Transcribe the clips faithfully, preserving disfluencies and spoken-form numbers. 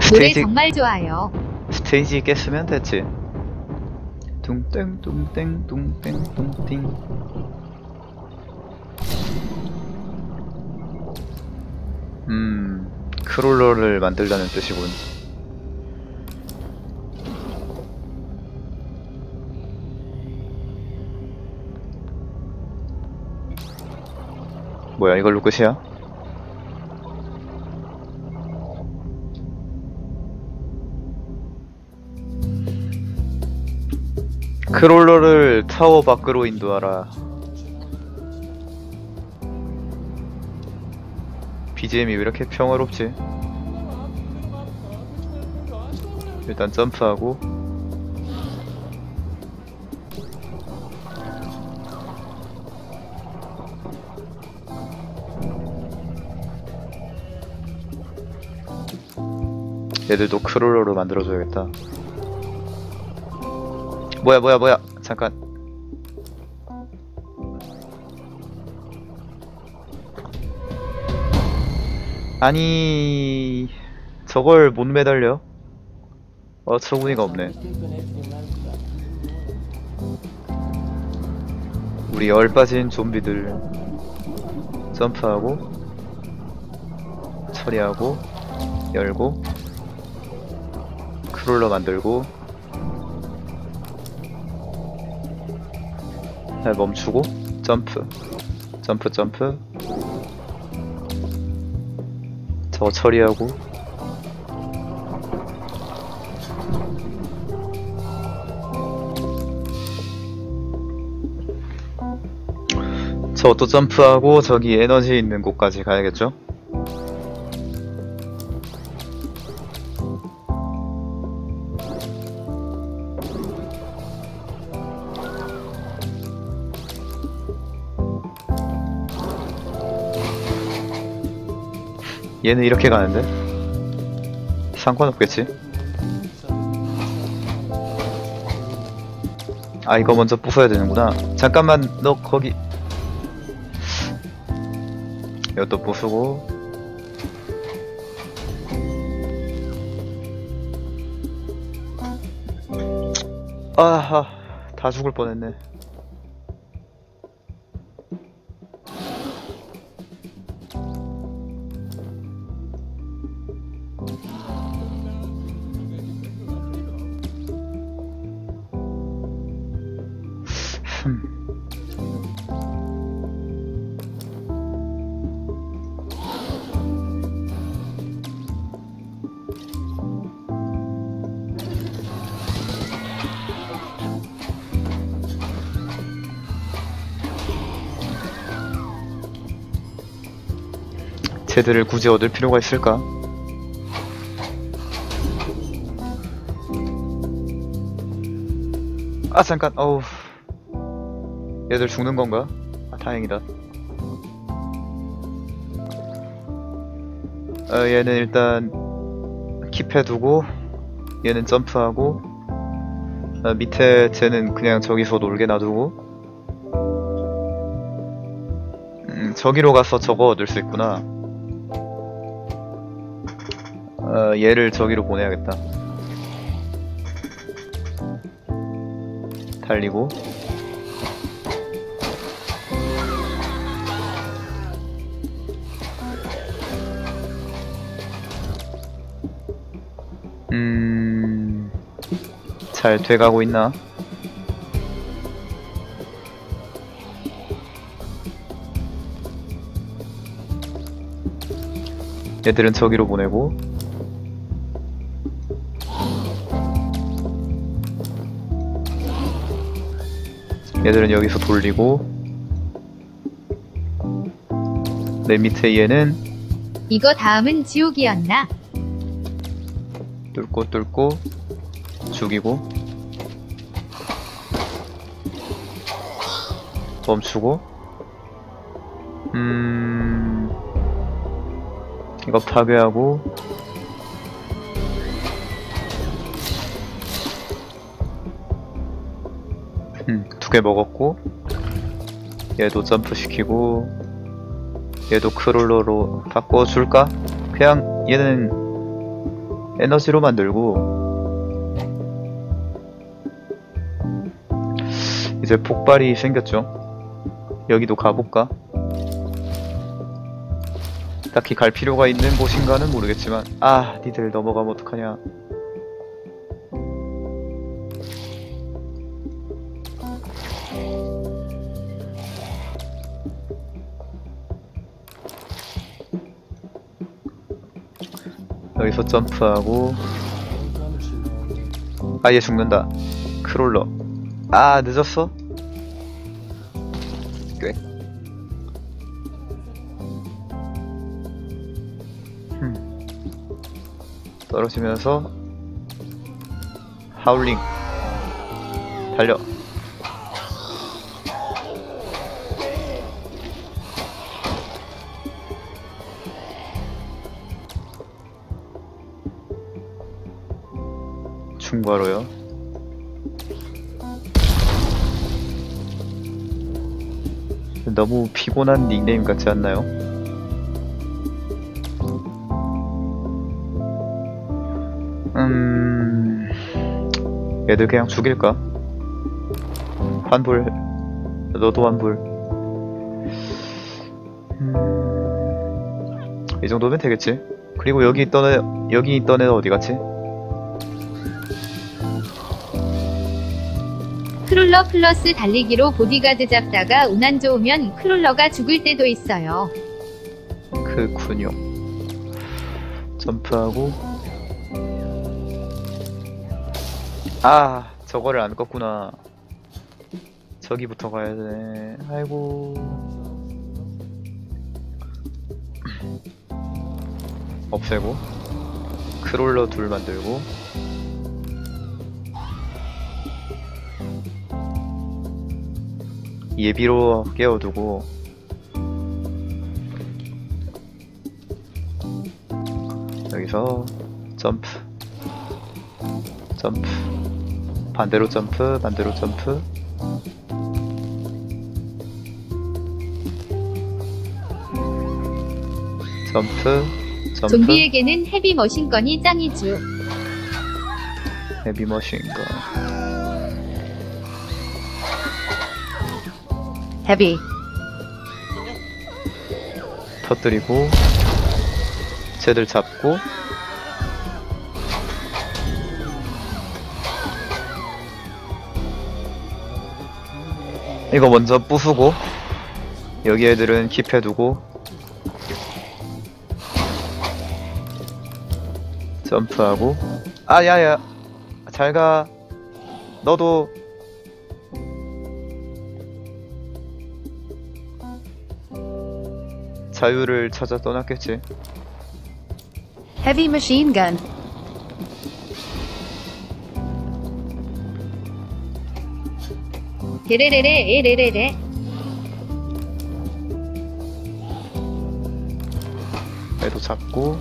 노래 스테이지 정말 좋아요. 스테이지 깼으면 됐지. 둥땡 둥땡 둥땡 둥띵. 음 크롤러를 만들자는 뜻이군. 뭐야, 이걸로 끝이야? 크롤러를 타워 밖으로 인도하라. 비지엠이 왜 이렇게 평화롭지? 일단 점프하고 얘들도 크롤러로 만들어줘야겠다. 뭐야 뭐야 뭐야, 잠깐. 아니 저걸 못 매달려? 어처구니가 없네. 우리 열빠진 좀비들. 점프하고 처리하고 열고 크롤러 만들고 잘 멈추고 점프 점프 점프 저거 처리하고 저것도 점프하고 저기 에너지 있는 곳까지 가야겠죠? 얘는 이렇게 가는데? 상관없겠지? 아, 이거 먼저 부숴야 되는구나. 잠깐만, 너 거기. 이것도 부수고. 아하, 다 죽을 뻔했네. 쟤들을 굳이 얻을 필요가 있을까? 아 잠깐, 어우, 얘들 죽는 건가? 아 다행이다. 어, 얘는 일단 킵해두고 얘는 점프하고 어, 밑에 쟤는 그냥 저기서 놀게 놔두고 음, 저기로 가서 저거 얻을 수 있구나. 어, 얘를 저기로 보내야겠다. 달리고 음... 잘 돼가고 있나? 얘들은 저기로 보내고 얘들은 여기서 돌리고 내 밑에 얘는 이거 다음은 지옥이었나? 뚫고 뚫고 죽이고 멈추고 음... 이거 파괴하고 음, 두 개 먹었고 얘도 점프 시키고 얘도 크롤러로 바꿔줄까? 그냥 얘는 에너지로 만들고 이제 폭발이 생겼죠. 여기도 가볼까? 딱히 갈 필요가 있는 곳인가는 모르겠지만 아 니들 넘어가면 어떡하냐. 여기서 점프하고 아얘 죽는다. 크롤러. 아 늦었어? 꽤 흠. 떨어지면서 하울링 달려. 충과로요. 너무 피곤한 닉네임 같지 않나요? 음... 얘들 그냥 죽일까? 환불. 너도 환불. 음... 이 정도면 되겠지. 그리고 여기 있던 애, 여기 있던 애는 어디 갔지? 크롤러 플러스 달리기로 보디가드 잡다가 운 안 좋으면 크롤러가 죽을 때도 있어요. 그군요. 점프하고 아 저거를 안 껐구나. 저기부터 가야 되네. 아이고. 없애고 크롤러 둘 만들고 예비로 깨워두고 여기서 점프 점프 반대로 점프 반대로 점프 점프 점프 좀비에게는 헤비 머신건이 짱이죠. 헤비 머신건 헤비 터뜨리고 쟤들 잡고 이거 먼저 부수고 여기 애들은 킵해두고 점프하고 아 야야 잘가. 너도 자유를 찾아 떠났겠지. Heavy machine gun. 데레레레 에레레레. 애도 잡고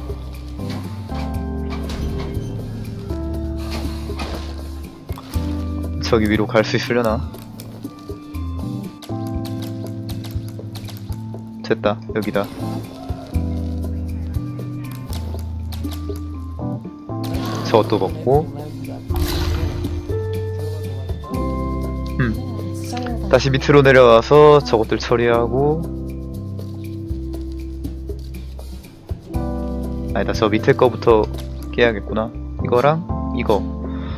저기 위로 갈 수 있으려나? 됐다. 여기다. 저것도 먹고 음. 다시 밑으로 내려와서 저것들 처리하고 아니다. 저 밑에 거부터 깨야겠구나. 이거랑 이거.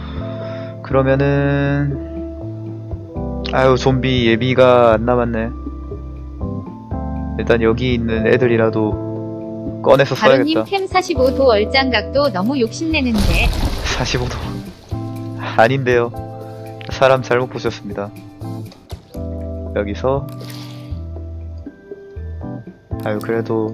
그러면은 아유 좀비 예비가 안 남았네. 일단 여기 있는 애들이라도 꺼내서 써야겠다. 바로님 캠 사십오 도 얼짱각도 너무 욕심내는데. 사십오 도 아닌데요. 사람 잘못 보셨습니다. 여기서 아유 그래도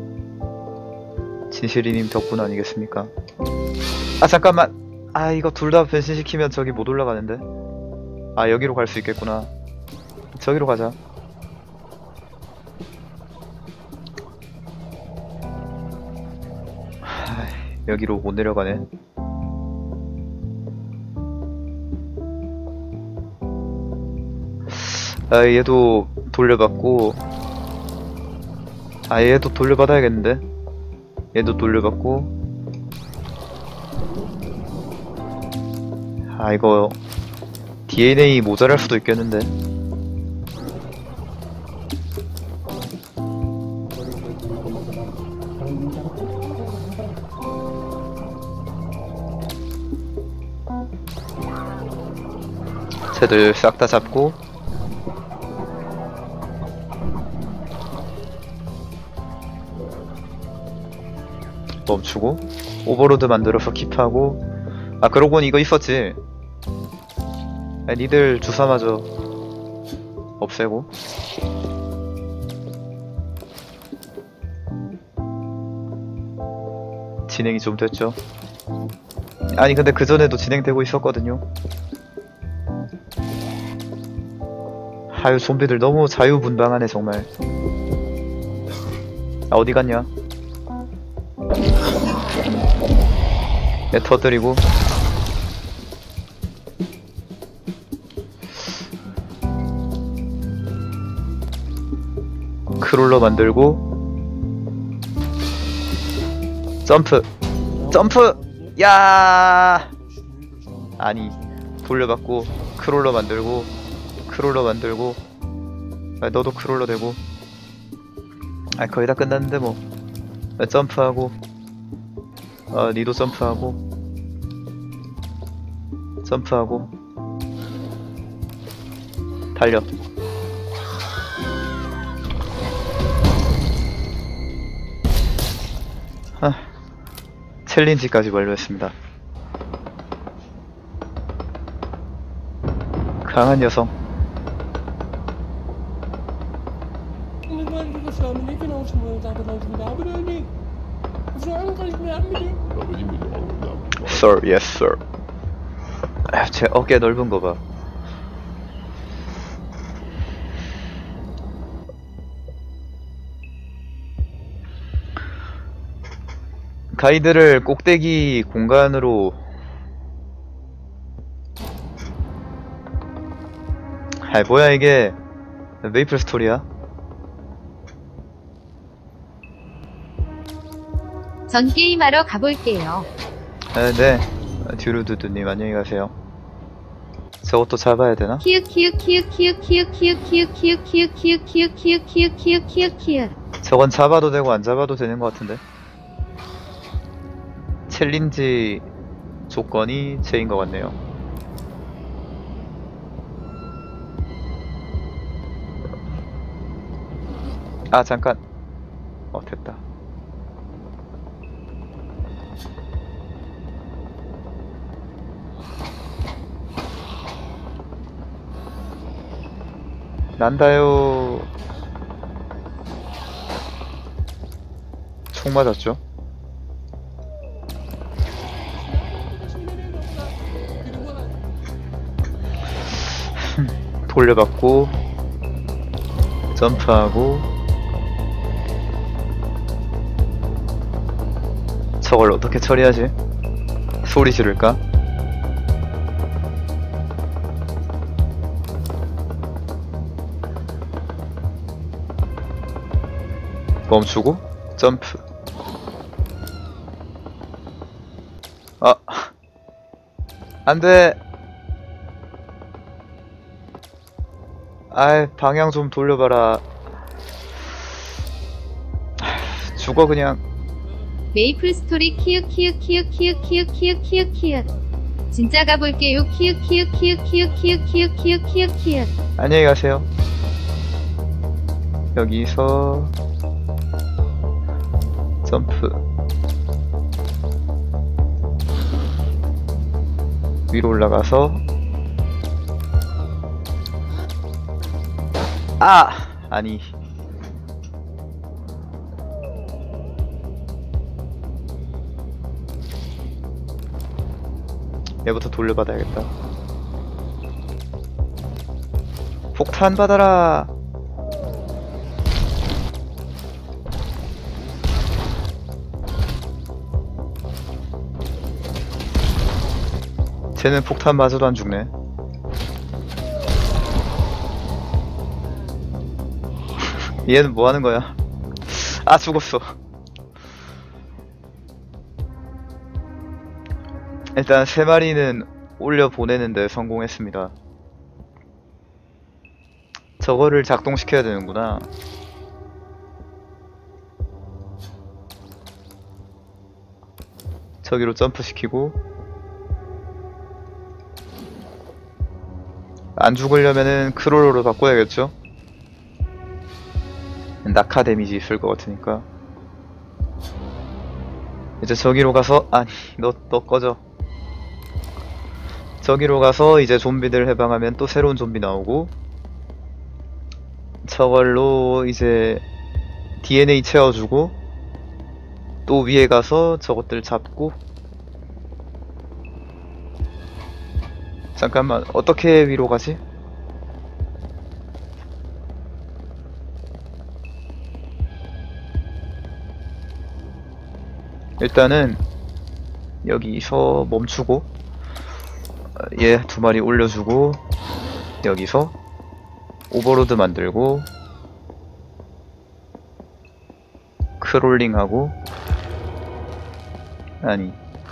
진실이님 덕분 아니겠습니까? 아 잠깐만. 아 이거 둘 다 변신시키면 저기 못 올라가는데. 아 여기로 갈 수 있겠구나. 저기로 가자. 하, 여기로 못 내려가네. 아 얘도 돌려받고 아 얘도 돌려받아야겠는데. 얘도 돌려받고 아 이거 디엔에이 모자랄 수도 있겠는데. 쟤들 싹 다 잡고 멈추고 오버로드 만들어서 킵하고. 아 그러고 보니 이거 있었지. 아, 니들 주사마저 없애고. 진행이 좀 됐죠. 아니 근데 그전에도 진행되고 있었거든요. 아유 좀비들 너무 자유분방하네 정말. 아 어디 갔냐? 네, 터뜨리고. 크롤러 만들고. 점프 점프. 야 아니 돌려받고 크롤러 만들고 크롤러 만들고. 아, 너도 크롤러 되고. 아 거의 다 끝났는데 뭐. 아, 점프하고. 아 니도 점프하고. 점프하고. 달려. 아, 챌린지까지 완료했습니다. 강한 여성. Sir, yes sir. 아, 제 어깨 넓은 거 봐. 가이드를 꼭대기 공간으로. 아 뭐야 이게 메이플 스토리야? 전 게임하러 가볼게요. 아, 네. 듀루두두님 안녕히 가세요. 저것도 잡아야 되나? 키읔 키읔 키읔 키읔 키읔 키읔 키읔 키읔 키읔 키읔 키읔 키읔 키읔 키읔 키읔 키읔. 저건 잡아도 되고 안 잡아도 되는 것 같은데. 챌린지 조건이 제인 것 같네요. 아 잠깐. 어 됐다. 난다요. 총 맞았죠? 돌려받고 점프하고. 저걸 어떻게 처리하지? 소리 지를까? 멈추고 점프. 아 안돼. 아이 방향 좀 돌려봐라. 죽어 그냥. 메이플 스토리 키읔 키읔 키읔 키읔 키읔 키읔 키읔 키읔. 진짜 가볼게요. 키읔 키읔 키읔 키읔 키읔 키읔 키읔 키읔 키읔. 안녕히 가세요. 여기서 점프. 위로 올라가서. 아! 아니 얘부터 돌려받아야겠다. 폭탄 받아라. 쟤는 폭탄 맞아도 안 죽네. 얘는 뭐 하는 거야? 아 죽었어. 일단 세 마리는 올려 보내는데 성공했습니다. 저거를 작동시켜야 되는구나. 저기로 점프시키고, 안 죽으려면은 크롤러로 바꿔야겠죠? 낙하 데미지 있을 것 같으니까. 이제 저기로 가서, 아니, 너, 너 꺼져. 저기로 가서 이제 좀비들 해방하면 또 새로운 좀비 나오고, 저걸로 이제 디엔에이 채워주고, 또 위에 가서 저것들 잡고. 잠깐만, 어떻게 위로 가지? 일단은 여기서 멈추고, 얘 두 마리 올려주고, 여기서 오버로드 만들고, 크롤링하고, 아니,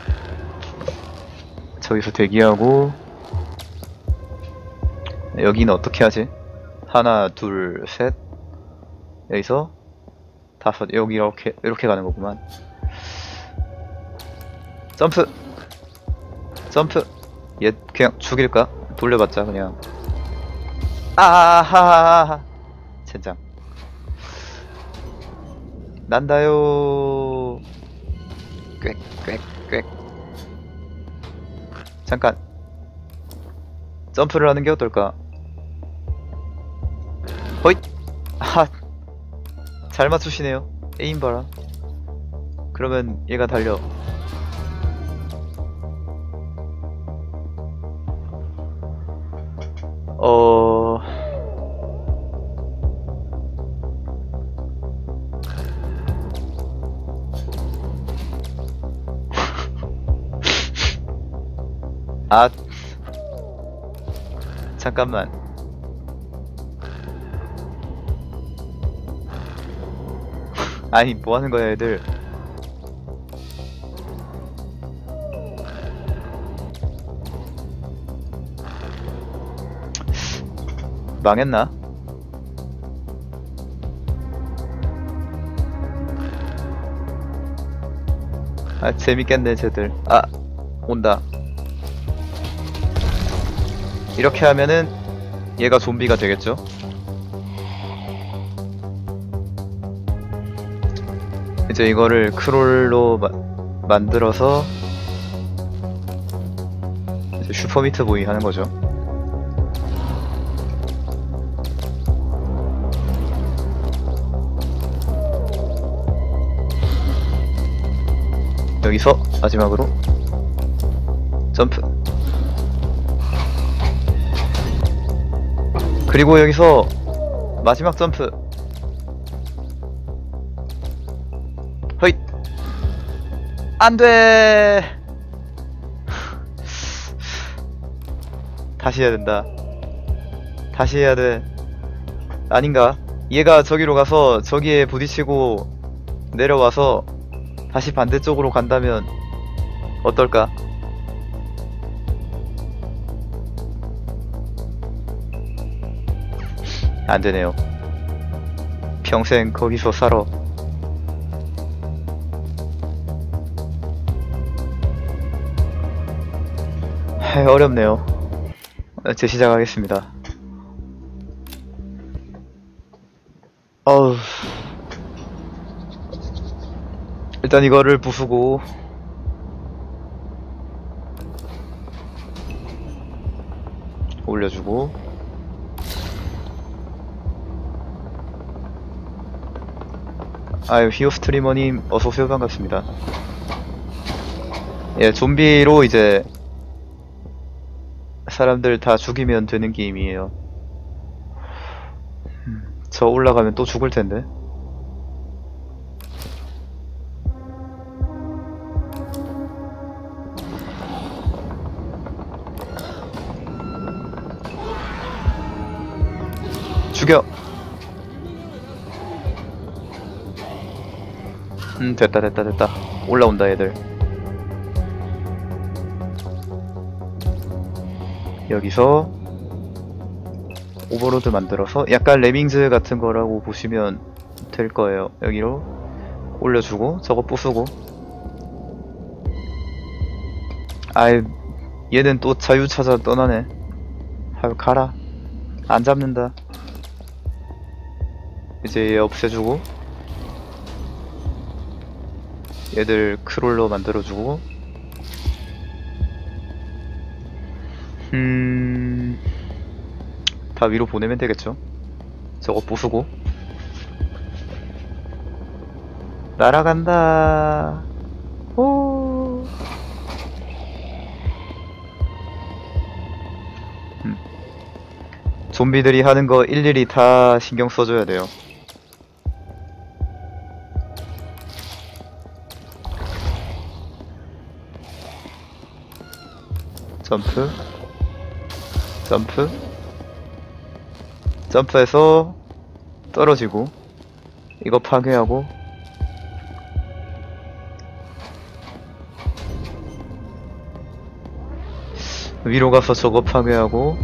저기서 대기하고, 여기는 어떻게 하지? 하나, 둘, 셋, 여기서 다섯, 여기 이렇게 이렇게 가는 거구만. 점프! 점프! 얘 그냥 죽일까? 돌려봤자 그냥. 아하하하. 젠장. 난다요. 꽥꽥꽥. 잠깐. 점프를 하는 게 어떨까? 호잇! 아, 잘 맞추시네요. 에임 봐라. 그러면 얘가 달려. 어... 아, 잠깐만. 아니, 뭐 하는 거야, 애들. 망했나? 아, 재밌겠네, 쟤들. 아, 온다. 이렇게 하면은 얘가 좀비가 되겠죠? 이제 이거를 크롤로 마, 만들어서 이제 슈퍼미트보이 하는 거죠. 여기서 마지막으로 점프. 그리고 여기서 마지막 점프. 허잇. 안돼. 다시 해야 된다. 다시 해야 돼. 아닌가? 얘가 저기로 가서 저기에 부딪히고 내려와서 다시 반대쪽으로 간다면 어떨까? 안되네요. 평생 거기서 살아. 하, 어렵네요. 재시작하겠습니다. 어우. 일단 이거를 부수고 올려주고 아유, 히어 스트리머님 어서오세요. 반갑습니다. 예, 좀비로 이제 사람들 다 죽이면 되는 게임이에요. 음, 저 올라가면 또 죽을 텐데. 죽여! 음, 됐다 됐다 됐다. 올라온다 얘들. 여기서 오버로드 만들어서 약간 레밍즈 같은 거라고 보시면 될 거예요. 여기로 올려주고 저거 부수고. 아이, 얘는 또 자유 찾아 떠나네. 아유, 가라. 안 잡는다. 이제 얘 없애주고 얘들 크롤러 만들어주고. 음... 다 위로 보내면 되겠죠. 저거 부수고. 날아간다. 오. 음. 좀비들이 하는 거 일일이 다 신경 써줘야 돼요. 점프, 점프, 점프해서 떨어지고, 이거 파괴하고, 위로 가서 저거 파괴하고,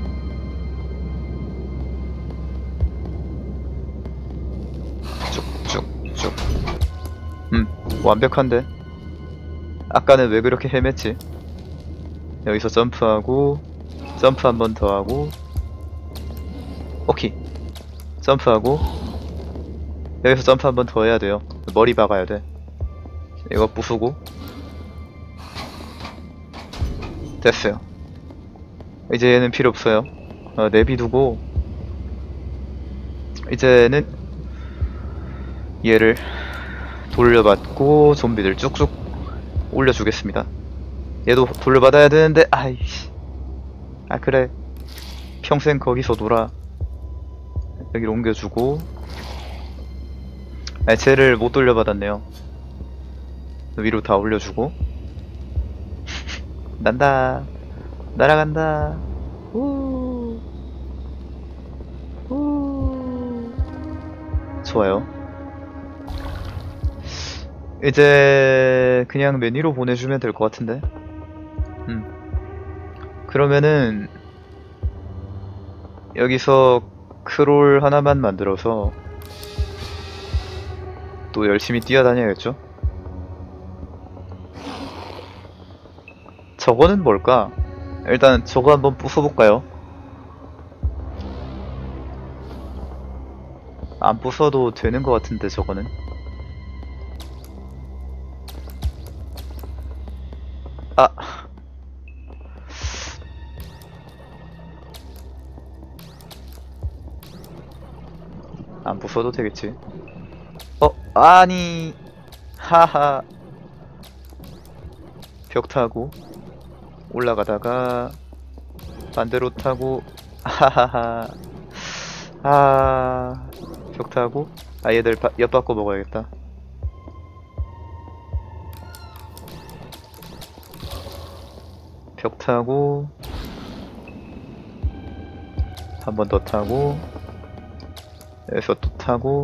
쭉쭉쭉. 음, 완벽한데? 아까는 왜 그렇게 헤맸지? 여기서 점프하고, 점프 한 번 더 하고, 오케이. 점프하고, 여기서 점프 한 번 더 해야 돼요. 머리 박아야 돼. 이거 부수고. 됐어요. 이제 얘는 필요 없어요. 어, 내비두고, 이제는 얘를 돌려받고, 좀비들 쭉쭉 올려주겠습니다. 얘도 돌려받아야 되는데, 아이씨. 아, 그래. 평생 거기서 놀아. 여기로 옮겨주고. 아, 쟤를 못 돌려받았네요. 위로 다 올려주고. 난다. 날아간다. 우. 우. 좋아요. 이제 그냥 메뉴로 보내주면 될 것 같은데. 음. 그러면은 여기서 크롤 하나만 만들어서 또 열심히 뛰어다녀야겠죠? 저거는 뭘까? 일단 저거 한번 부숴볼까요? 안 부숴도 되는 것 같은데 저거는. 아, 안 부숴도 되겠지. 어, 아니, 하하. 벽 타고 올라가다가 반대로 타고, 하하하. 아, 벽 타고. 아, 얘들 바, 엿 바꿔 먹어야겠다. 벽 타고 한 번 더 타고 여기서 또 타고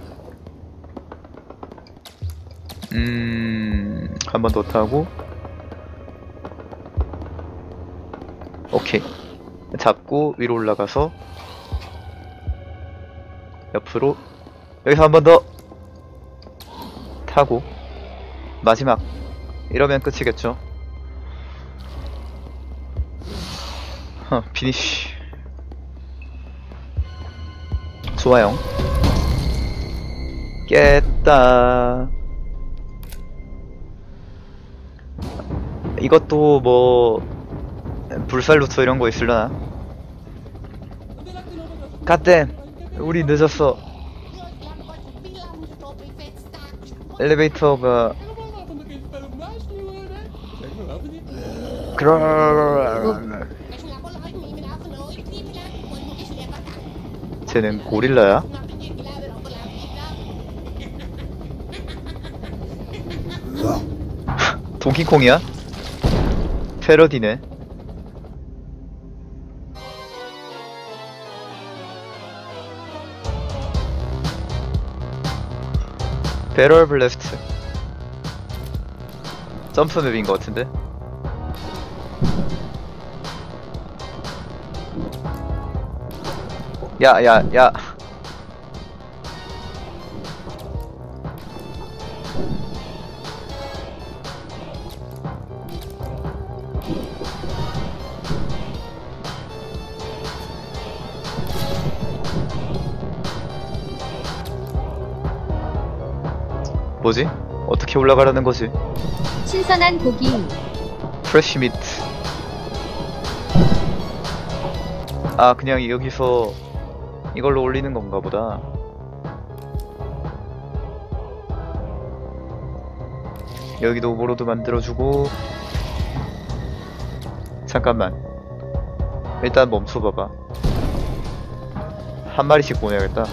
음... 한 번 더 타고 오케이. 잡고 위로 올라가서 옆으로 여기서 한 번 더 타고 마지막. 이러면 끝이겠죠. 어, 피니쉬. 좋아요. 깼다. 이것도 뭐 불살 루트 이런 거 있으려나? 갓댐! 우리 늦었어. 엘리베이터가 그러 쟤는 고릴라야? 동키콩이야? 패러디네. 배럴 블래스트. 점프 맵인 것 같은데? 야, 야, 야. 뭐지? 어떻게 올라가라는 거지? 신선한 고기. 프레쉬 미트. 아, 그냥 여기서 이걸로 올리는 건가 보다. 여기도 오버로드 만들어주고. 잠깐만, 일단 멈춰봐봐. 한 마리씩 보내야겠다.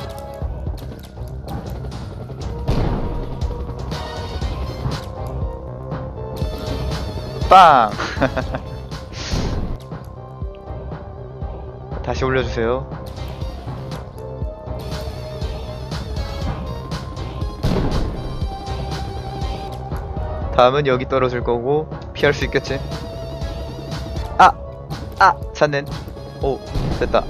빵! 다시 올려주세요. 다음은 여기 떨어질 거고 피할 수 있겠지? 아! 아! 찾는. 오, 됐다.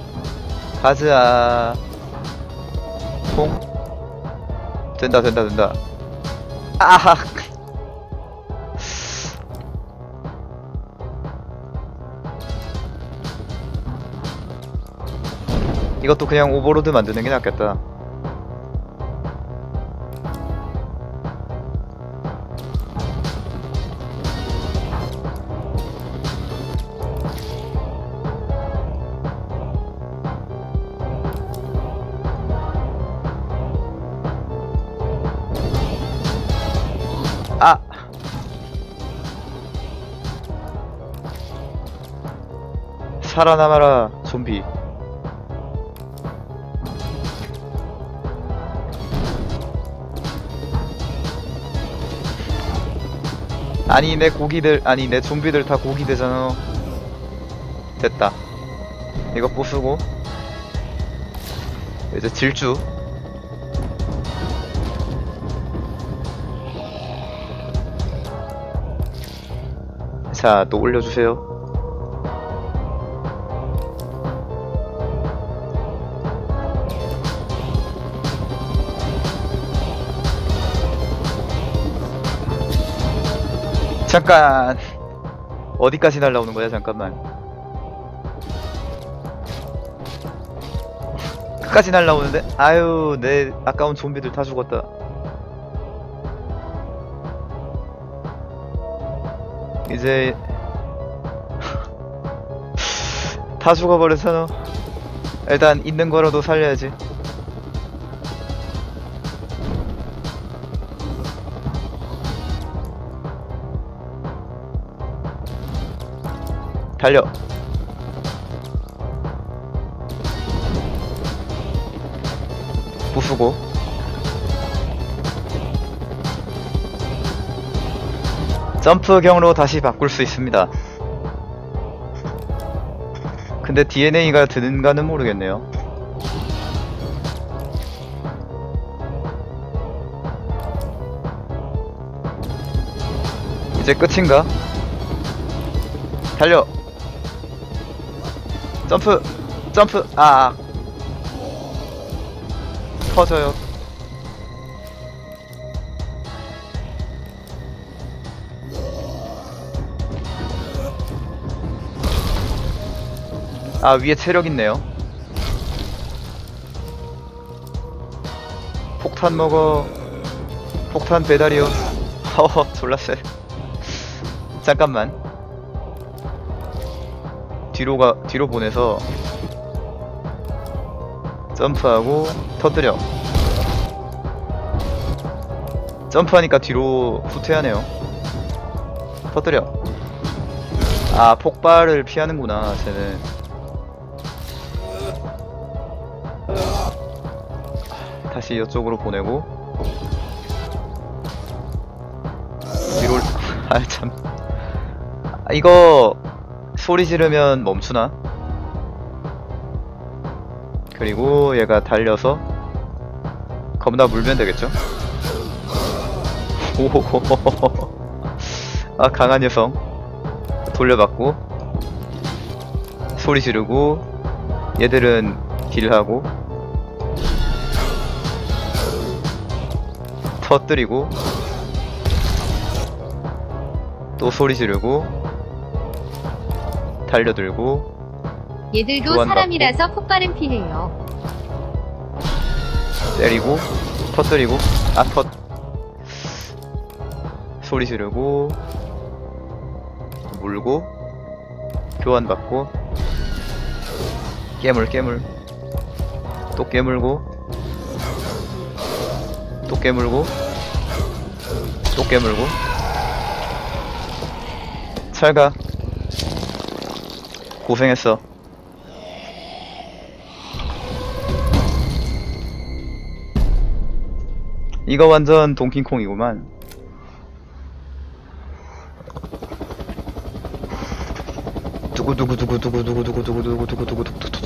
가즈아. 통. 된다, 된다, 된다. 아하! 이것도 그냥 오버로드 만드는 게 낫겠다. 아! 살아남아라, 좀비. 아니, 내 고기들, 아니 내 좀비들 다 고기 되잖아. 됐다. 이거 부수고 이제 질주. 자, 또 올려주세요. 잠깐, 어디까지 날라오는 거야? 잠깐만. 끝까지 날라오는데? 아유, 내 아까운 좀비들 다 죽었다. 이제 다 죽어버렸잖아. 일단 있는 거라도 살려야지. 달려. 부수고. 점프 경로 다시 바꿀 수 있습니다. 근데 디엔에이가 드는가는 모르겠네요. 이제 끝인가? 달려. 점프! 점프! 아! 터져요. 아, 위에 체력 있네요. 폭탄 먹어. 폭탄 배달이요. 허허, 졸라 쎄. 잠깐만. 뒤로가, 뒤로 보내서 점프하고 터뜨려. 점프하니까 뒤로 후퇴하네요. 터뜨려. 아, 폭발을 피하는구나, 쟤는. 다시 이쪽으로 보내고. 위로. 아, 참. 아, 이거 소리 지르면 멈추나? 그리고 얘가 달려서 겁나 물면 되겠죠? 오호호호호. 아, 강한 녀석. 돌려받고 소리 지르고. 얘들은 딜하고 터뜨리고 또 소리 지르고 달려들고 얘들도 교환 사람이라서 폭발은 피해요. 때리고 터뜨리고 아 터 소리 지르고 물고 교환받고 깨물 깨물 또 깨물고 또 깨물고 또 깨물고 잘가 고생했어. 이거 완전 동킹콩이구만. 두구두구두구두구두구두구두구두구두구두구두구두구두구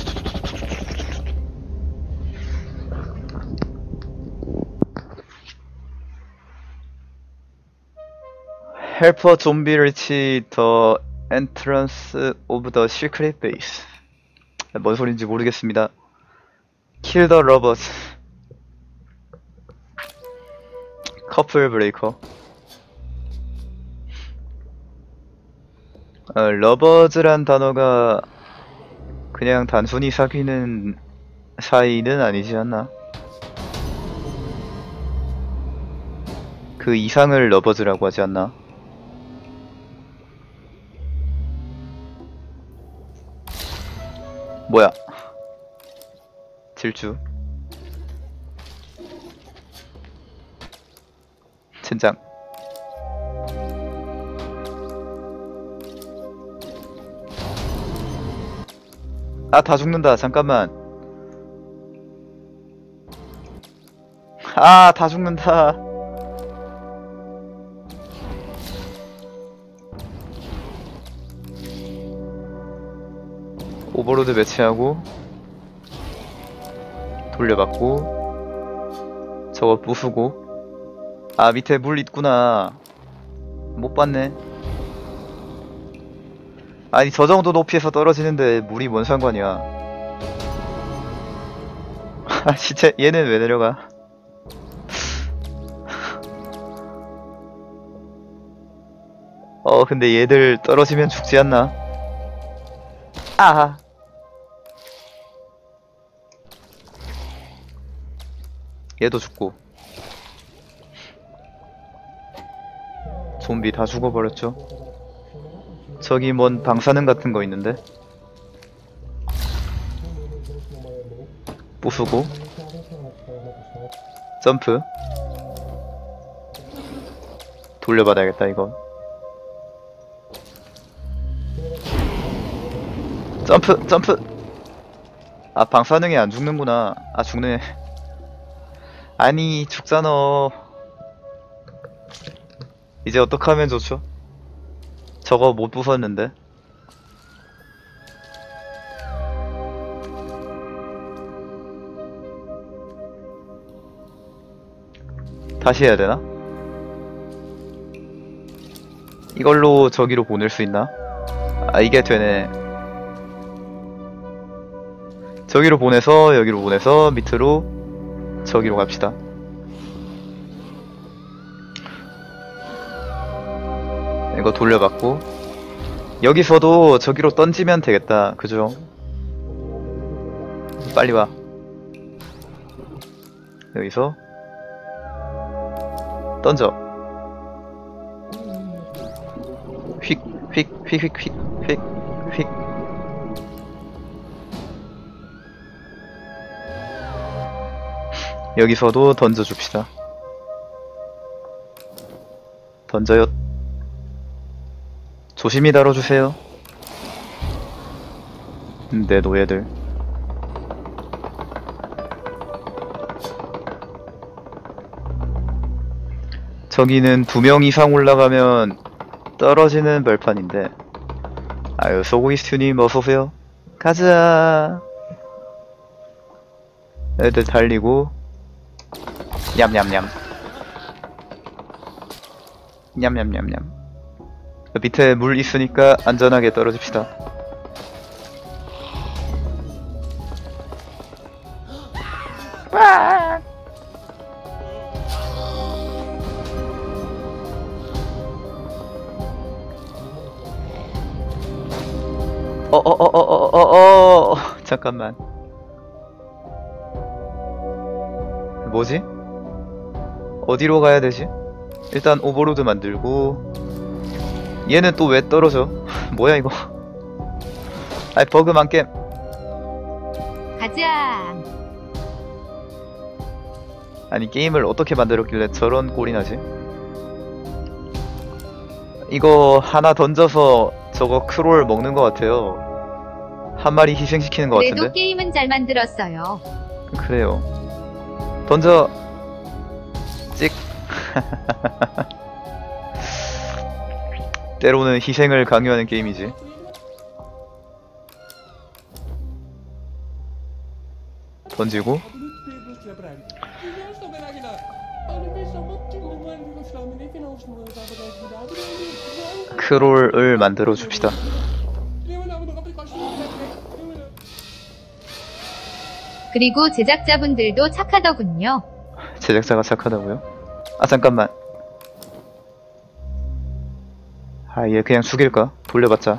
Help a zombie reach the entrance of the secret base. 뭔 소린지 모르겠습니다. Kill the robots. 커플 브레이커. 어, 러버즈란 단어가 그냥 단순히 사귀는 사이는 아니지 않나? 그 이상을 러버즈라고 하지 않나? 뭐야? 질주. 젠장. 아, 다 죽는다. 잠깐만. 아, 다 죽는다. 오버로드 매치하고 돌려받고 저거 부수고. 아, 밑에 물 있구나. 못 봤네. 아니, 저 정도 높이에서 떨어지는데 물이 뭔 상관이야. 아, 진짜 얘는 왜 내려가? 어, 근데 얘들 떨어지면 죽지 않나? 아하. 얘도 죽고. 좀비 다 죽어버렸죠. 저기 뭔 방사능 같은 거 있는데? 부수고 점프 돌려받아야겠다 이거. 점프 점프. 아, 방사능이 안 죽는구나. 아, 죽네. 아니, 죽잖아. 이제 어떡하면 좋죠? 저거 못 부쉈는데. 다시 해야 되나? 이걸로 저기로 보낼 수 있나? 아, 이게 되네. 저기로 보내서 여기로 보내서 밑으로 저기로 갑시다. 이거 돌려받고 여기서도 저기로 던지면 되겠다. 그죠? 빨리 와. 여기서 던져. 휙, 휙, 휙, 휙, 휙, 휙, 휙. 여기서도 던져줍시다. 던져요. 조심히 다뤄주세요. 내 노예들. 저기는 두 명 이상 올라가면 떨어지는 벌판인데. 아유, 소고이스튜님 어서오세요. 가자. 애들 달리고 냠냠냠 냠냠냠냠. 밑에 물 있으니까 안전하게 떨어집시다. 어어어어어어어 잠깐만. 뭐지? 어디로 가야 되지? 일단 오버로드 만들고. 얘는 또 왜 떨어져? 뭐야 이거? 아이 버그만 게임. 가자. 아니 게임을 어떻게 만들었길래 저런 꼴이 나지? 이거 하나 던져서 저거 크롤 먹는 것 같아요. 한 마리 희생시키는 것 그래도 같은데? 게임은 잘 만들었어요. 그래요. 던져. 찍. 때로는 희생을 강요하는 게임이지. 던지고. 크롤을 만들어 줍시다. 그리고 제작자분들도 착하더군요. 제작자가 착하다고요? 아 잠깐만. 아 얘 그냥 죽일까? 돌려봤자.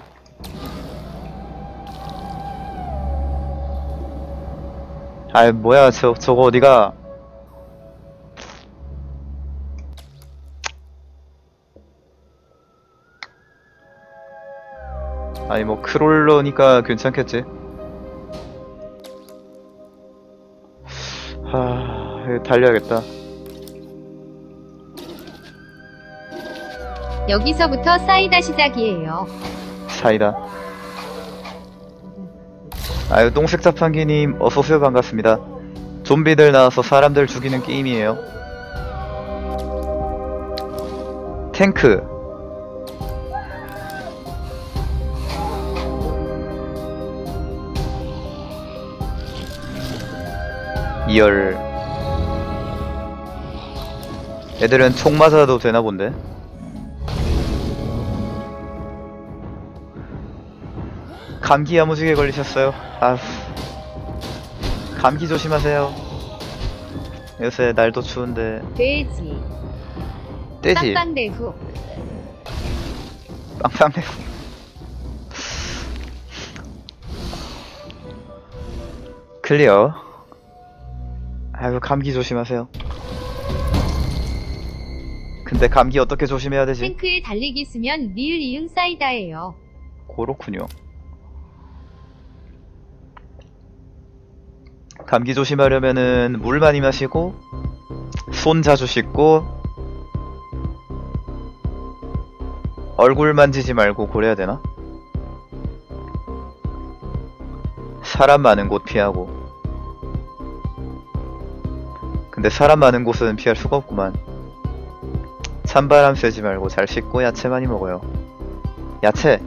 아이 뭐야 저, 저거 어디가. 아니 뭐 크롤러니까 괜찮겠지. 하... 이거 달려야겠다. 여기서부터 사이다 시작이에요. 사이다. 아유 똥색 자판기님 어서오세요. 반갑습니다. 좀비들 나와서 사람들 죽이는 게임이에요. 탱크. 이열. 애들은 총 맞아도 되나 본데? 감기 야무지게 걸리셨어요. 아휴. 감기 조심하세요. 요새 날도 추운데. 돼지. 떼지. 빵빵대후. 빵빵대. 클리어. 아이고 감기 조심하세요. 근데 감기 어떻게 조심해야 되지? 탱크에 달리기 쓰면 리을 이응 사이다예요. 그렇군요. 감기 조심하려면은 물 많이 마시고 손 자주 씻고 얼굴 만지지 말고 그래야 되나? 사람 많은 곳 피하고. 근데 사람 많은 곳은 피할 수가 없구만. 찬바람 쐬지 말고 잘 씻고 야채 많이 먹어요. 야채!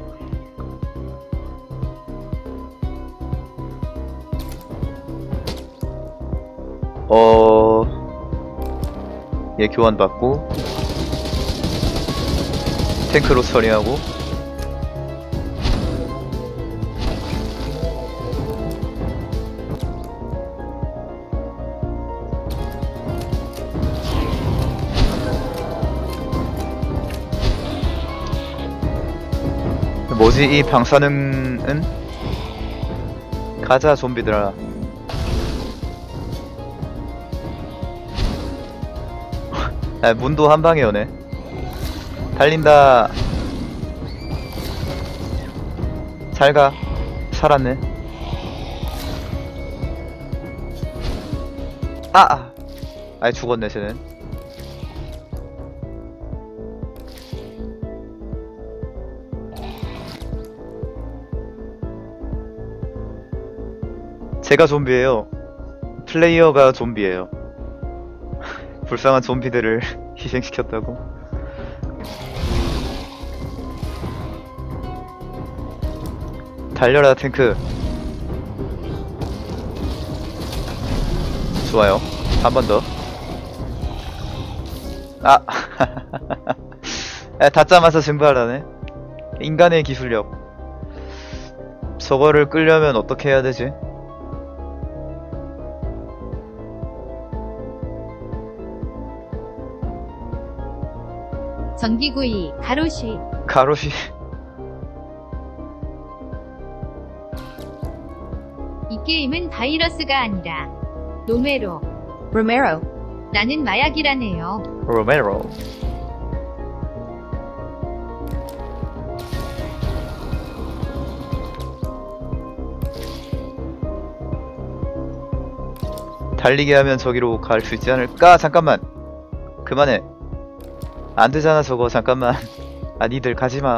어... 얘 교환받고 탱크로 처리하고. 뭐지 이 방사능은? 가자 좀비들아. 아, 문도 한 방에 여네. 달린다. 잘가. 살았네. 아! 아이 죽었네 쟤는. 제가 좀비예요. 플레이어가 좀비예요. 불쌍한 좀비들을 희생시켰다고. 달려라 탱크. 좋아요. 한 번 더. 아! 야, 닫자마자 증발하네. 인간의 기술력. 저거를 끌려면 어떻게 해야 되지? 전기구이, 가로시. 가로시. 게임은 바이러스가 아니라 로메로. Romero. 나는 마약이라네요. 로메로. 달리게 하면 저기로 갈 수 있지 않을까? 잠깐만. 그만해. 안 되잖아 저거. 잠깐만. 아 니들 가지마.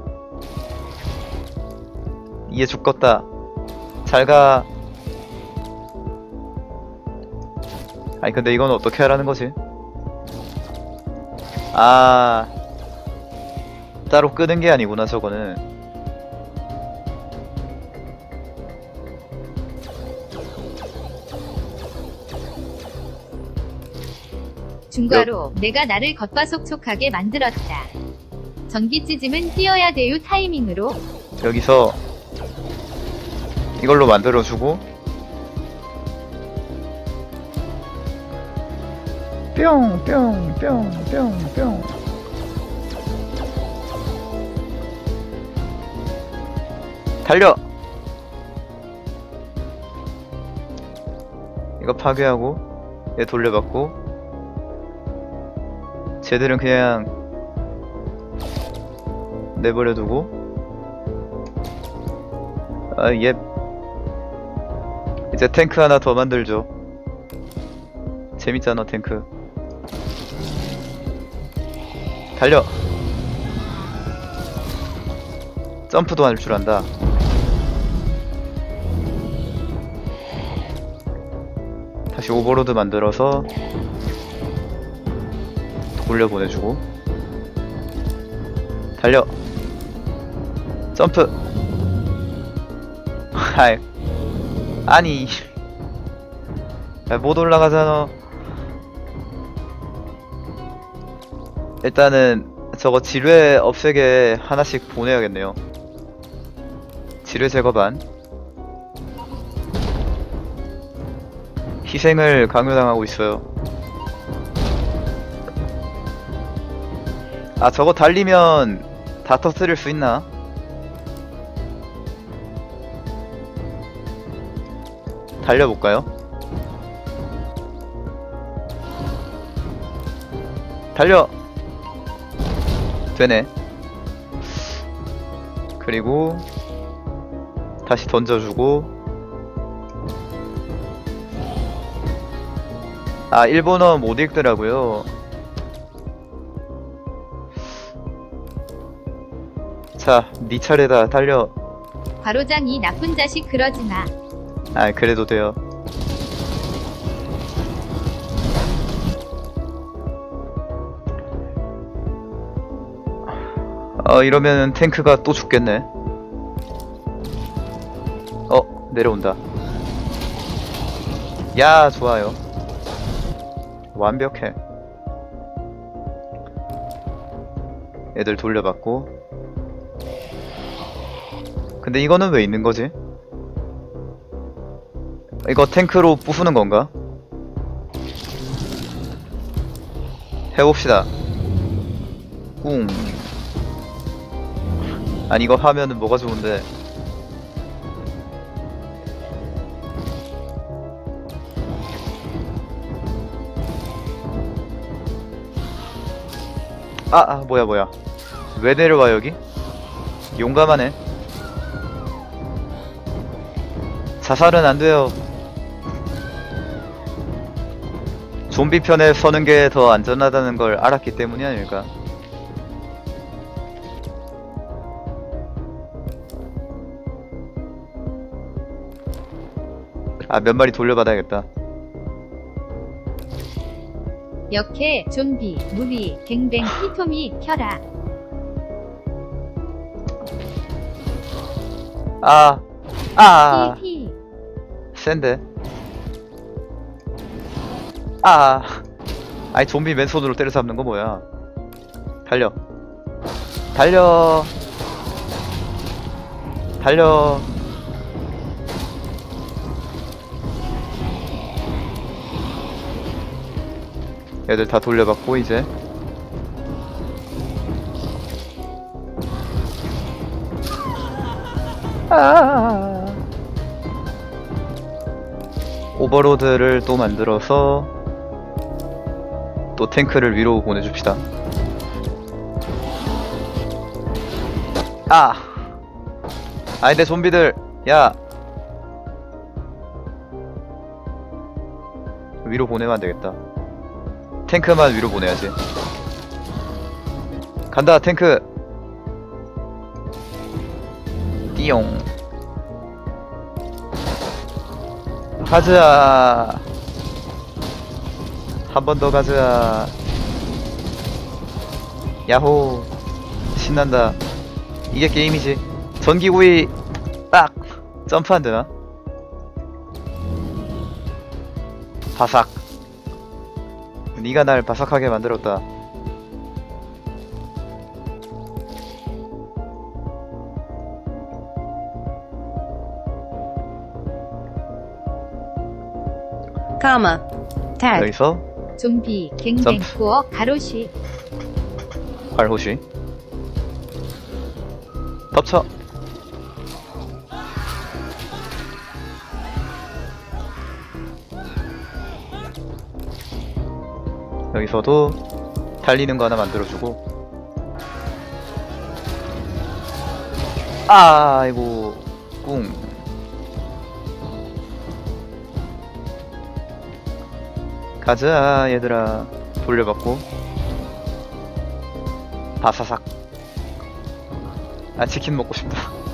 이해 죽겠다. 잘가. 아니 근데 이건 어떻게 하라는 거지? 아 따로 끄는 게 아니구나 저거는. 중과로 내가 나를 겉바속촉하게 만들었다. 전기 찢음은 뛰어야 돼요 타이밍으로. 여기서 이걸로 만들어주고 뿅 뿅 뿅 뿅 뿅. 달려. 이거 파괴하고 얘 돌려받고 쟤들은 그냥 내버려두고 아, 예. 이제 탱크 하나 더 만들죠. 재밌잖아 탱크. 달려. 점프도 할 줄 안다. 다시 오버로드 만들어서 돌려보내주고 달려. 점프. 아이 아니 못 올라가잖아. 일단은 저거 지뢰 없애게 하나씩 보내야겠네요. 지뢰 제거반. 희생을 강요당하고 있어요. 아 저거 달리면 다 터뜨릴 수 있나? 달려볼까요? 달려! 되네. 그리고 다시 던져주고 아 일본어 못 읽더라고요. 자, 네 차례다. 달려. 과로장 이 나쁜 자식 그러지마. 아 그래도 돼요. 어 이러면 탱크가 또 죽겠네. 어 내려온다. 야 좋아요. 완벽해. 애들 돌려받고. 근데 이거는 왜 있는 거지? 이거 탱크로 부수는 건가? 해봅시다. 꿍. 아니 이거 하면은 뭐가 좋은데? 아, 아 뭐야 뭐야. 왜 내려와 여기? 용감하네. 자살은 안 돼요. 좀비 편에 서는 게 더 안전하다는 걸 알았기 때문이 아닐까. 아, 몇 마리 돌려받아야겠다. 역해, 좀비, 무비, 갱뱅, 히토미, 켜라. 아, 아, 히히. 센데. 아, 아이 좀비 맨손으로 때려 잡는 거 뭐야? 달려, 달려, 달려. 애들 다 돌려받고 이제. 아. 오버로드를 또 만들어서 또 탱크를 위로 보내줍시다. 아! 아이 내 좀비들! 야! 위로 보내면 안되겠다. 탱크만 위로 보내야지. 간다 탱크! 띠용. 가자. 한 번 더 가자. 야호. 신난다. 이게 게임이지. 전기구이 딱 점프 안 되나? 바삭. 네가 날 바삭하게 만들었다. comma, tag, 여기서 좀비, 갱뱅, 점프. 구어, 가로쉬. 활호시 덮쳐. 여기서도 달리는 거 하나 만들어주고. 아, 아이고 꿍. 가자 얘들아. 돌려받고 바사삭. 아 치킨 먹고 싶다.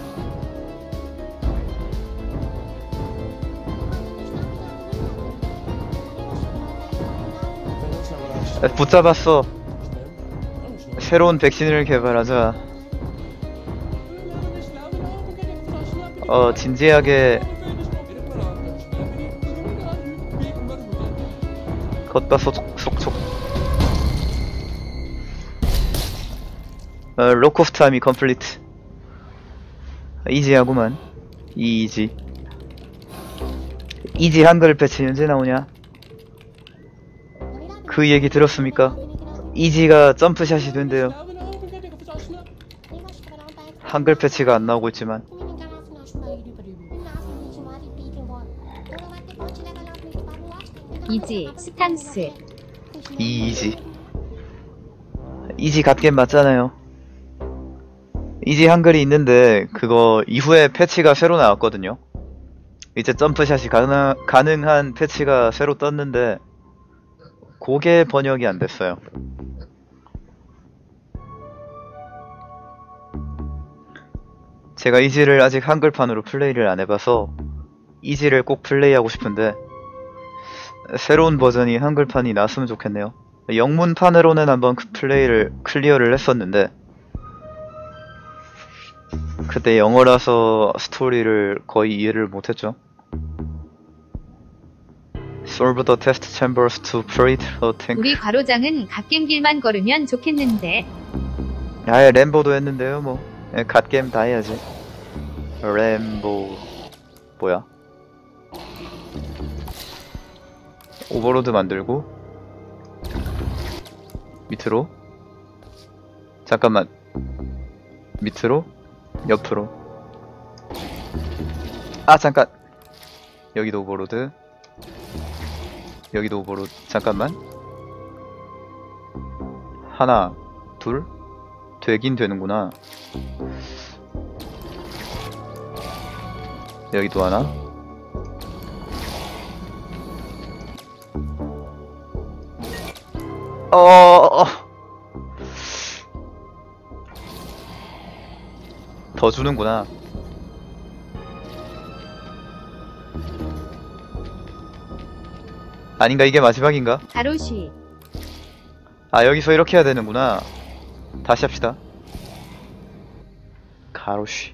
아, 붙잡았어. 새로운 백신을 개발하자. 어 진지하게 걷다 속속속. 어, 로코프 타임이 컴플리트. 이지하구만. 이지. 이지 한글 패치 언제 나오냐? 그 얘기 들었습니까? 이지가 점프샷이 된대요. 한글 패치가 안 나오고 있지만. 이지, 스탄스. 이지. 이지 갓겜 맞잖아요. 이지 한글이 있는데 그거 이후에 패치가 새로 나왔거든요. 이제 점프샷이 가능, 가능한 패치가 새로 떴는데 그게 번역이 안 됐어요. 제가 이지를 아직 한글판으로 플레이를 안 해봐서 이지를 꼭 플레이하고 싶은데 새로운 버전이 한글판이 나왔으면 좋겠네요. 영문판으로는 한번 그 플레이를 클리어를 했었는데 그때 영어라서 스토리를 거의 이해를 못했죠. Solve the test chambers to operate the tank. 우리 과로장은 갓겜길만 걸으면 좋겠는데. 아예 램보도 했는데요 뭐. 예, 갓겜 다 해야지. 램보 뭐야? 오버로드 만들고 밑으로. 잠깐만. 밑으로 옆으로. 아 잠깐. 여기도 오버로드. 여기도 오버로드. 잠깐만. 하나 둘 되긴 되는구나. 여기도 하나. 어. 더 주는구나. 아닌가? 이게 마지막인가? 가로쉬. 아 여기서 이렇게 해야 되는구나. 다시 합시다. 가로쉬.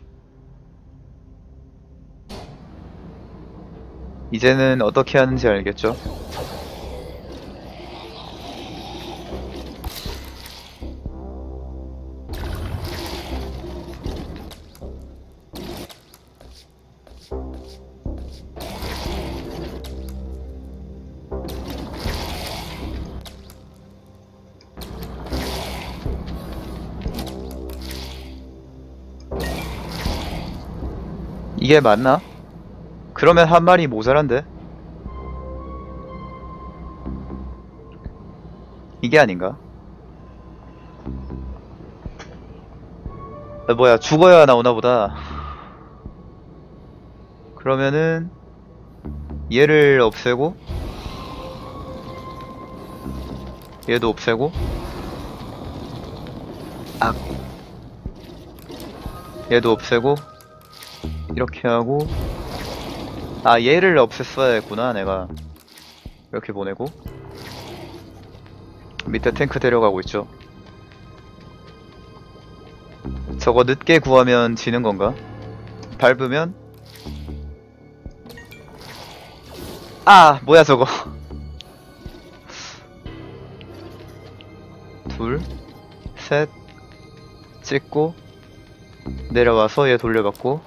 이제는 어떻게 하는지 알겠죠? 이게 맞나? 그러면 한 마리 모자란데? 이게 아닌가? 아, 뭐야, 죽어야 나오나 보다. 그러면은 얘를 없애고 얘도 없애고 아 얘도 없애고 이렇게 하고 아 얘를 없앴어야 했구나. 내가 이렇게 보내고 밑에 탱크 데려가고 있죠. 저거 늦게 구하면 지는 건가? 밟으면 아 뭐야 저거. 둘 셋 찍고 내려와서 얘 돌려받고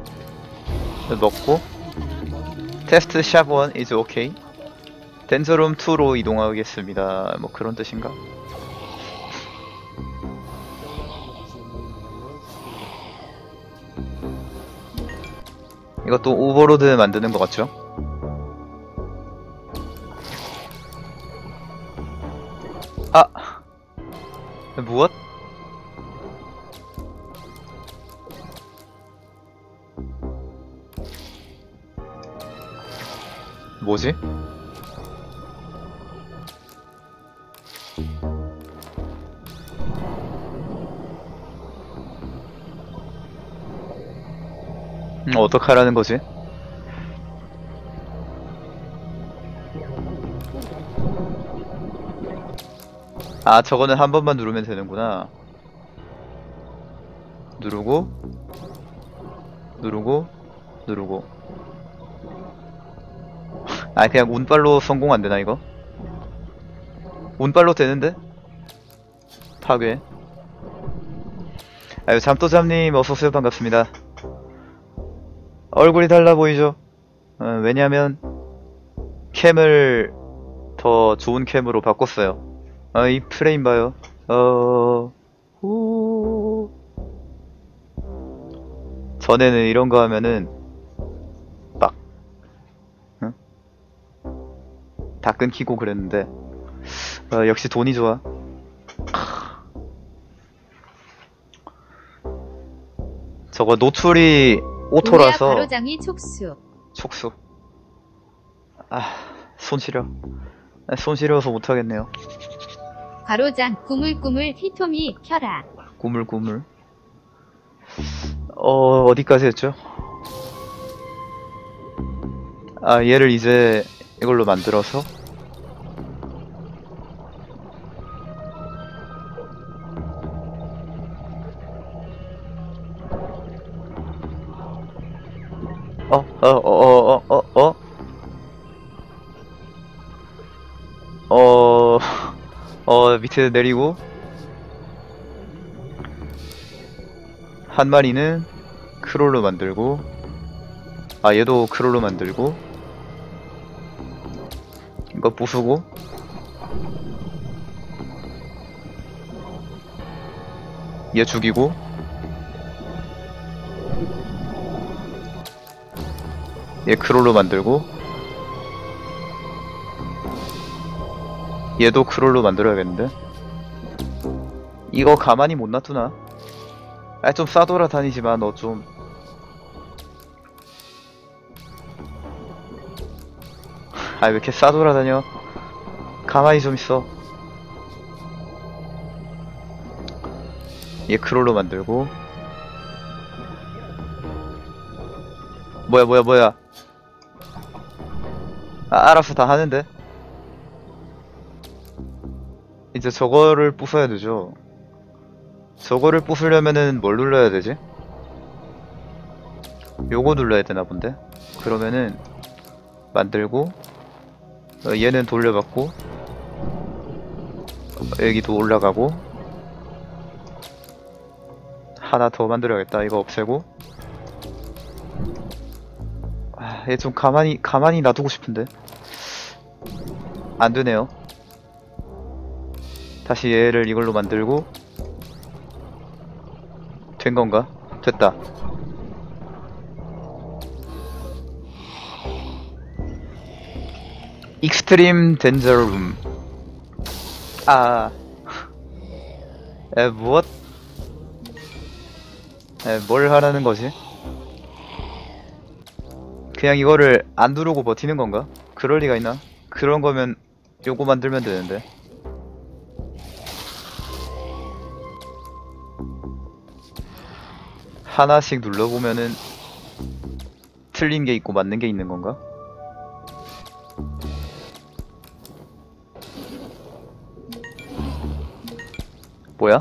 먹고 테스트 샵 원 is okay. 덴저룸 투로 이동하겠습니다. 뭐 그런 뜻인가? 이것도 오버로드 만드는 것 같죠? 아! 무엇? 뭐지? 음, 어떡하라는 거지? 아, 저거는 한 번만 누르면 되는구나. 누르고, 누르고, 누르고. 아, 그냥 운빨로 성공 안 되나, 이거? 운빨로 되는데? 파괴. 아유, 잠또잠님, 어서오세요. 반갑습니다. 얼굴이 달라 보이죠? 어, 왜냐면, 캠을 더 좋은 캠으로 바꿨어요. 아, 이 프레임 봐요. 어, 오. 전에는 이런 거 하면은, 빡. 응? 다 끊기고 그랬는데, 어, 역시 돈이 좋아. 저거 노출이 오토라서. 오야 가로장이 촉수. 촉수. 아, 손 시려. 아, 손 시려서 못하겠네요. 가로장 꾸물꾸물 히토미 켜라. 꾸물꾸물. 어, 어디까지 했죠? 아, 얘를 이제 이걸로 만들어서 어, 어, 어, 어, 어, 어, 어, 어, 어, 밑에 내리고 한 마리는 크롤로 만들고 아 얘도 크롤로 만들고 이거 부수고 얘 죽이고 얘 크롤로 만들고 얘도 크롤로 만들어야겠는데 이거 가만히 못 놔두나? 아, 좀 싸돌아다니지마, 너 좀. 아, 왜 이렇게 싸돌아다녀? 가만히 좀 있어. 얘 크롤로 만들고. 뭐야, 뭐야, 뭐야. 아, 알아서 다 하는데? 이제 저거를 부숴야 되죠. 저거를 부수려면은 뭘 눌러야 되지? 요거 눌러야 되나 본데? 그러면은 만들고 어, 얘는 돌려받고 어, 여기도 올라가고 하나 더 만들어야겠다. 이거 없애고 아, 얘 좀 가만히 가만히 놔두고 싶은데 안 되네요. 다시 얘를 이걸로 만들고 된 건가? 됐다. 익스트림 덴저룸. 아, 에, 무엇? 에, 뭘 하라는 거지? 그냥 이거를 안 누르고 버티는 건가? 그럴 리가 있나? 그런 거면 요거 만들면 되는데. 하나씩 눌러보면은 틀린 게 있고 맞는 게 있는 건가? 뭐야?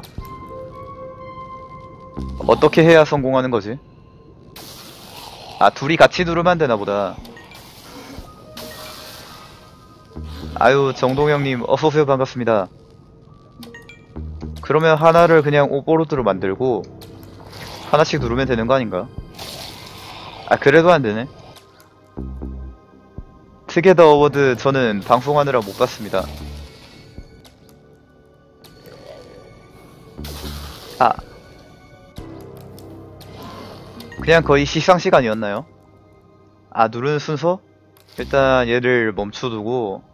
어떻게 해야 성공하는 거지? 아, 둘이 같이 누르면 안 되나 보다. 아유, 정동영님 어서오세요. 반갑습니다. 그러면 하나를 그냥 오버로드로 만들고 하나씩 누르면 되는 거 아닌가? 아, 그래도 안 되네. 투게더 어워드 저는 방송하느라 못 봤습니다. 아, 그냥 거의 시상 시간이었나요? 아, 누르는 순서? 일단 얘를 멈춰두고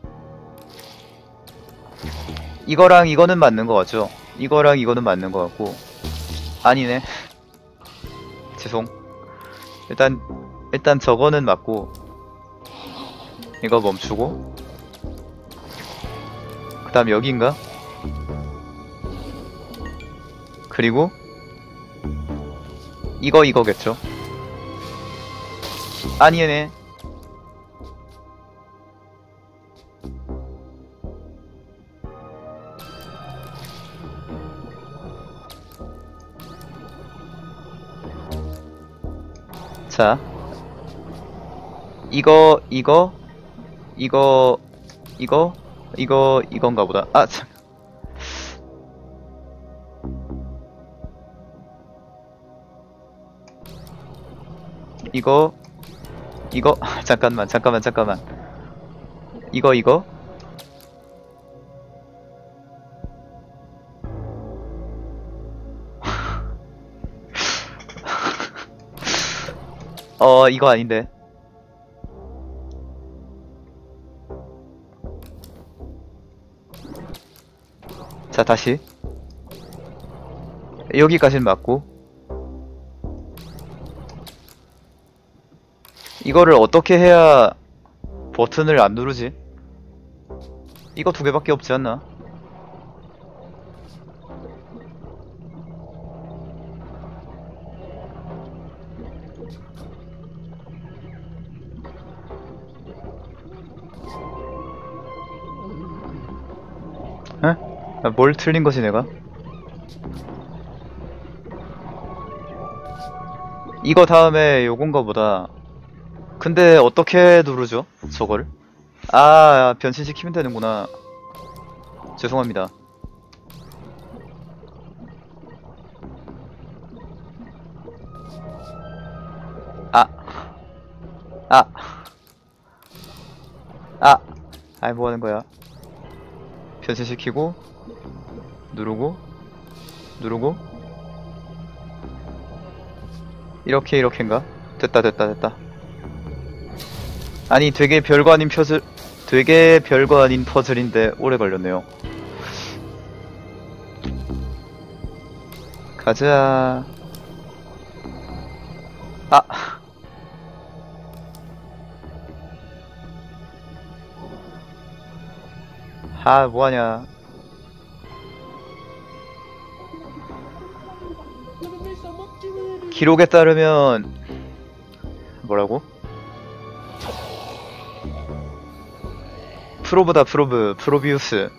이거랑 이거는 맞는 거 같죠? 이거랑 이거는 맞는 거 같고 아니네. 죄송. 일단 일단 저거는 맞고 이거 멈추고 그 다음 여기인가? 그리고 이거 이거겠죠? 아니네. 자, 이거 이거 이거 이거 이거 이건가 보다. 아, 참. 이거 이거 잠깐만 잠깐만 잠깐만 이거 이거 어 이거 아닌데. 자, 다시 여기까지는 맞고 이거를 어떻게 해야 버튼을 안 누르지? 이거 두 개밖에 없지 않나? 에? 아, 뭘 틀린 거지 내가? 이거 다음에 요건가 보다. 근데 어떻게 누르죠? 저거를? 아, 변신시키면 되는구나. 죄송합니다. 아. 아. 아. 아이, 뭐 하는 거야? 변신시키고, 누르고, 누르고, 이렇게, 이렇게인가? 됐다, 됐다, 됐다. 아니, 되게 별거 아닌 퍼즐, 되게 별거 아닌 퍼즐인데 오래 걸렸네요. 가자. 아. 아, 뭐하냐. 기록에 따르면 뭐라고? 프로브다 프로브 프로비우스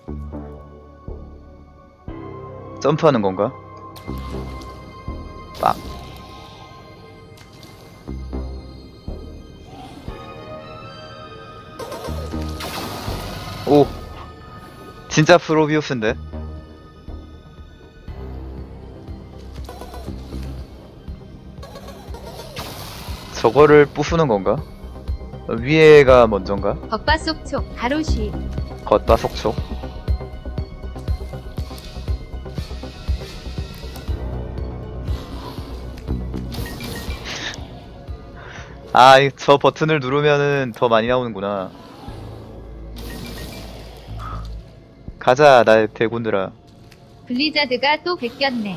점프하는 건가? 빵. 오, 진짜 프로비우스인데? 저거를 부수는 건가? 위에가 먼저인가? 겉바속촉 가로시 겉바속촉. 아, 저 버튼을 누르면은 더 많이 나오는구나. 가자 나의 대군들아. 블리자드가 또 베꼈네.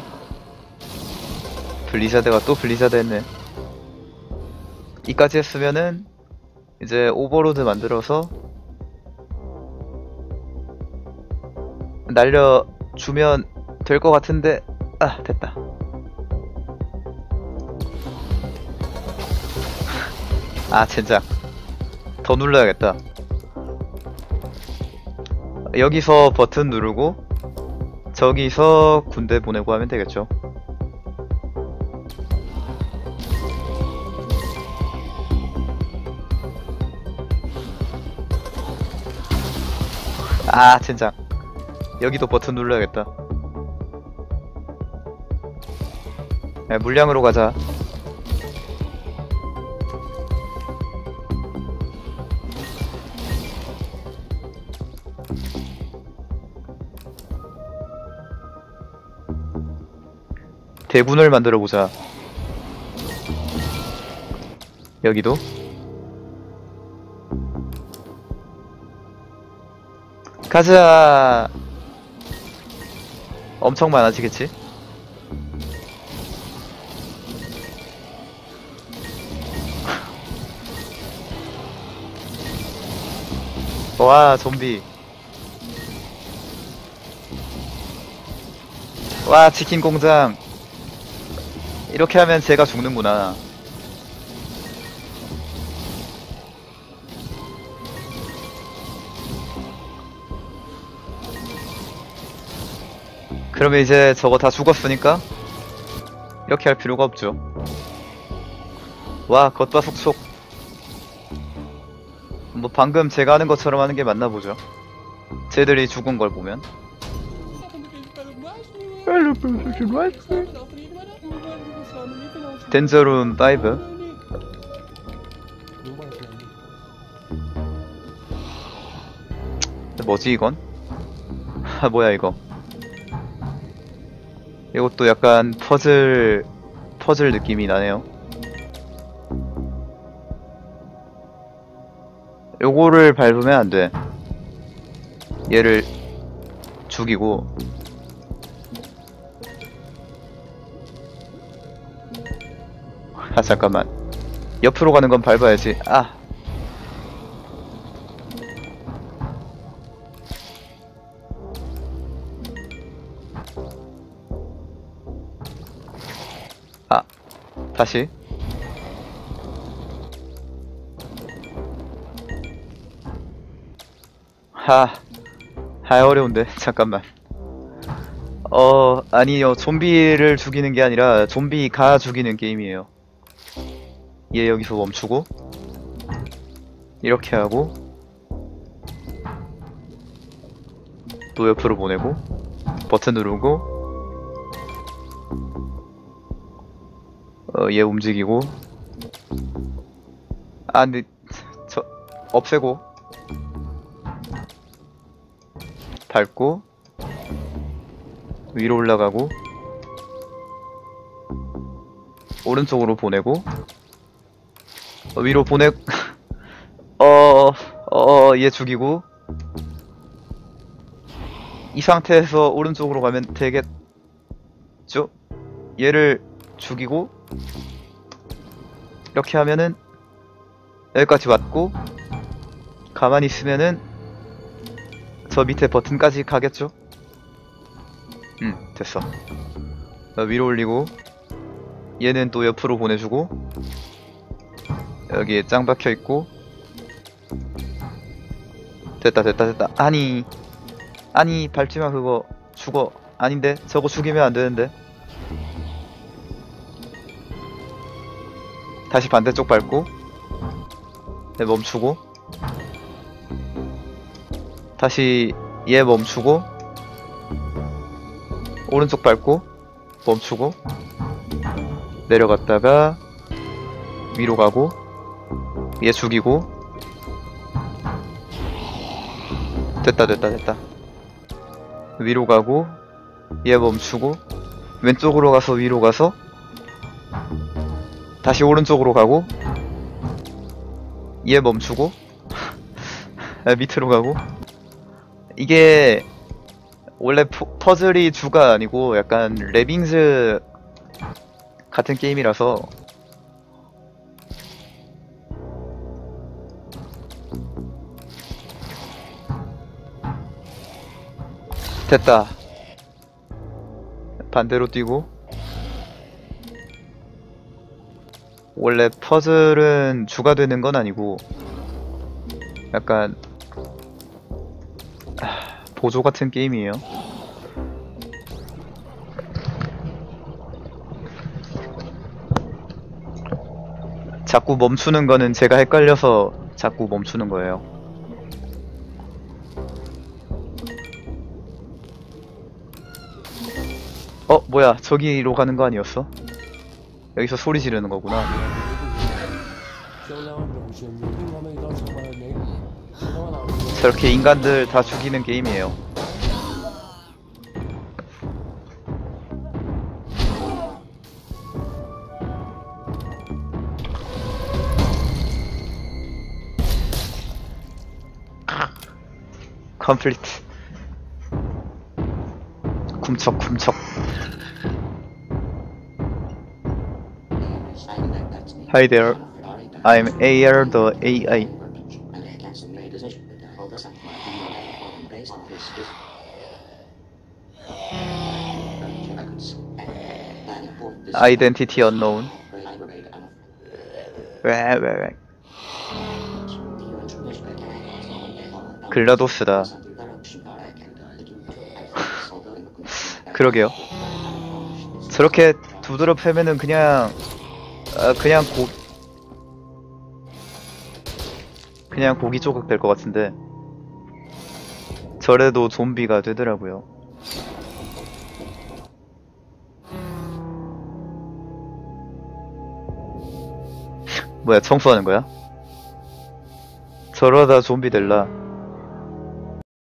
블리자드가 또 블리자드 했네. 이까지 했으면은 이제 오버로드 만들어서 날려주면 될 것 같은데. 아 됐다. 아 젠장 더 눌러야겠다. 여기서 버튼 누르고 저기서 군대 보내고 하면 되겠죠. 아 젠장 여기도 버튼 눌러야겠다. 야, 물량으로 가자. 대군을 만들어 보자. 여기도 가자. 엄청 많아지겠지? 와 좀비. 와 치킨 공장. 이렇게 하면 제가 죽는구나. 그러면 이제 저거 다 죽었으니까 이렇게 할 필요가 없죠. 와 겉바 속속. 뭐 방금 제가 하는 것처럼 하는 게 맞나 보죠. 쟤들이 죽은 걸 보면. 덴저룸 파이브. 뭐지 이건? 아 뭐야 이거. 이것도 약간 퍼즐 퍼즐 느낌이 나네요. 요거를 밟으면 안 돼. 얘를 죽이고. 아 잠깐만. 옆으로 가는 건 밟아야지. 아. 아. 다시. 하. 하 어려운데. 잠깐만. 어 아니요. 좀비를 죽이는 게 아니라 좀비가 죽이는 게임이에요. 얘 여기서 멈추고 이렇게 하고 또 옆으로 보내고 버튼 누르고 어, 얘 움직이고. 아 근데 저 없애고 밟고 위로 올라가고 오른쪽으로 보내고 어, 위로 보내. 어, 어, 얘 죽이고 이 상태에서 오른쪽으로 가면 되겠죠? 얘를 죽이고 이렇게 하면은 여기까지 왔고 가만히 있으면은 저 밑에 버튼까지 가겠죠? 음, 됐어. 어, 위로 올리고 얘는 또 옆으로 보내주고 여기에 짱 박혀있고. 됐다 됐다 됐다. 아니 아니 밟지마. 그거 죽어. 아닌데 저거 죽이면 안되는데. 다시 반대쪽 밟고 네, 멈추고 다시 얘 멈추고 오른쪽 밟고 멈추고 내려갔다가 위로 가고 얘 죽이고. 됐다 됐다 됐다. 위로 가고 얘 멈추고 왼쪽으로 가서 위로 가서 다시 오른쪽으로 가고 얘 멈추고 밑으로 가고. 이게 원래 포, 퍼즐이 주가 아니고 약간 레빙즈 같은 게임이라서 됐다. 반대로 뛰고. 원래 퍼즐은 주가 되는 건 아니고 약간 아, 보조 같은 게임이에요. 자꾸 멈추는 거는 제가 헷갈려서 자꾸 멈추는 거예요. 어, 뭐야, 저기로 가는 거 아니었어? 여기서 소리 지르는 거구나. 저렇게 인간들 다 죽이는 게임이에요. 컴플리트. 쿰척쿰척. Hi there, I'm 에이알 the 에이아이. Identity unknown. 왜, 왜, 왜. 글라도스다. 그러게요. 저렇게 두드러 패면은 그냥 아, 그냥 고 그냥 고기 조각 될 것 같은데 저래도 좀비가 되더라고요. 뭐야, 청소하는 거야? 저러다 좀비 될라.